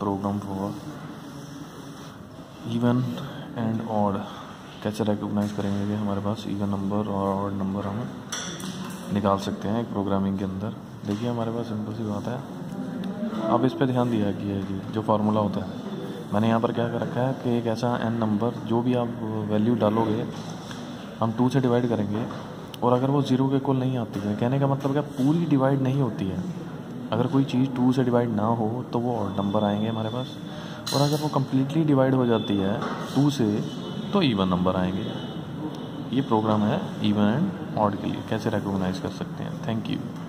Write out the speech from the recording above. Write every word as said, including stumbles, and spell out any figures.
Programme for even and odd. कैसे recognise करेंगे कि हमारे पास इवन नंबर और ऑड नंबर हम निकाल सकते हैं एक प्रोग्रामिंग के अंदर। देखिए हमारे पास सिंपल सी बात है, अब इस पर ध्यान दिया कि ये जी जो फार्मूला होता है मैंने यहाँ पर क्या कर रखा है कि एक ऐसा एन नंबर जो भी आप वैल्यू डालोगे हम टू से डिवाइड करेंगे, और अगर वो ज़ीरो के इक्वल नहीं आती है, कहने का मतलब क्या पूरी डिवाइड नहीं होती है, अगर कोई चीज़ टू से डिवाइड ना हो तो वो ऑड नंबर आएंगे हमारे पास, और अगर वो कम्प्लीटली डिवाइड हो जाती है टू से तो इवन नंबर आएंगे। ये प्रोग्राम है इवन एंड ऑड के लिए, कैसे रिकॉग्नाइज कर सकते हैं। Thank you.